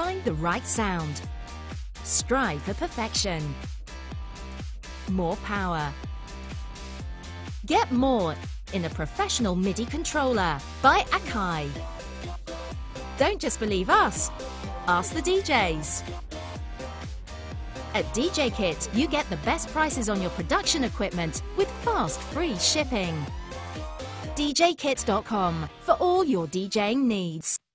Find the right sound. Strive for perfection. More power. Get more in a professional MIDI controller by Akai. Don't just believe us, ask the DJs. At djkit, you get the best prices on your production equipment with fast, free shipping. djkit.com for all your DJing needs.